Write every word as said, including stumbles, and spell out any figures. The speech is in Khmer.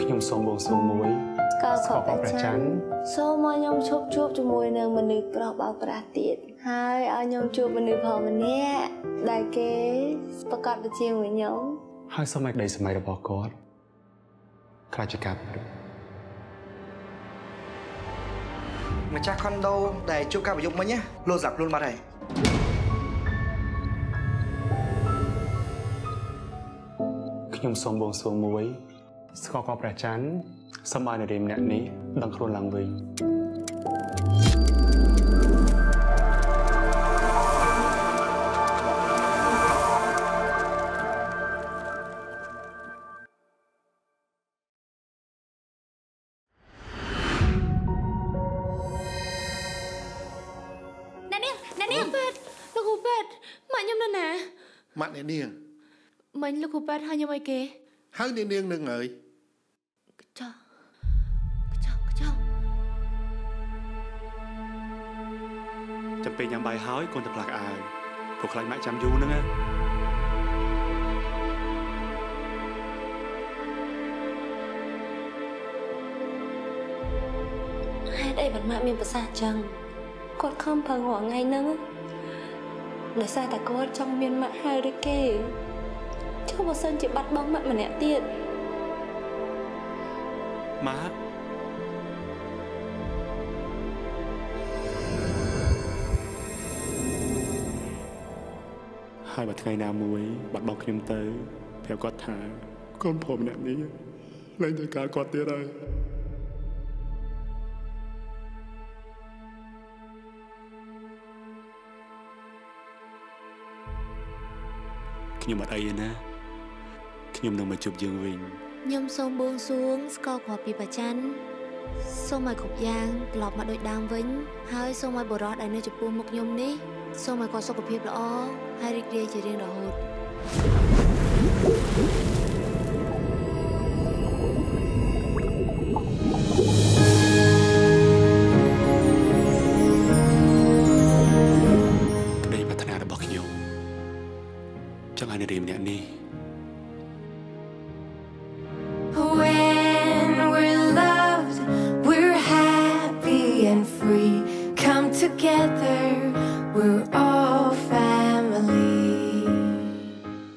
ខ្ញុំសូមបងសួរមួយស្គាល់ព្រះច័ន្ទសូមឲ្យខ្ញុំជួបជួបជាមួយនឹងមនុស្សប្រុសបោកប្រាស់ទៀតហើយឲ្យខ្ញុំជួបមនុស្សផងម្នាក់ដែលគេប្រកាសទៅជាមួយខ្ញុំហើយសូមឲ្យក្តីសម័យរបស់គាត់ខ្លាចជាការពិតម្ចាស់ខុនដូដែលជួបការប្រយុទ្ធមិញណាលោកស្លាប់ខ្លួនបាត់ហើយខ្ញុំសូមបងសួរមួយស្គាល់គាត់ព្រះច័ន្ទសូមឲ្យនារីម្នាក់នេះដឹងខ្លួនឡើងវិញម៉ាក់អ្នកនាងមិញលោកគ្រូប៉ែតហៅខ្ញុំអីគេហៅអ្នកនាងនឹងហើយកញ្ចក់កញ្ចក់កញ្ចក់ចាំពេលញ៉ាំបាយហើយកូនទៅផ្លាស់អាវព្រោះខ្លាចម៉ាក់ចាំយូរហ្នឹងណាហេតុអីបានម៉ាក់មានប្រសាសន៍ចឹងគាត់ខំប្រឹងរាល់ថ្ងៃហ្នឹងដោយសារតែគាត់ចង់មានម៉ាក់ហៅឬគេចុះបើសិនជាបាត់បង់ម៉ាក់ម្នាក់ទៀតម៉ាក់ហើយបើថ្ងៃណាមួយបាត់បង់ខ្ញុំទៅប្រាប់គាត់ថាកូនប្រុសម្នាក់នេះលែងត្រូវការគាត់ទៀតហើយខ្ញុំអត់អីទេណាខ្ញុំនឹងមកជួបយើងវិញខ្ញុំសូមបួងសួងស្គាល់គ្រាប់ពីព្រះច័ន្ទសូមឲ្យគ្រប់យ៉ាងត្រឡប់មកដូចដើមវិញហើយសូមឲ្យបុរសដែលនៅចំពោះមុខខ្ញុំនេះសូមឲ្យគាត់សុខភាពល្អហើយរីករាយជារៀងរហូត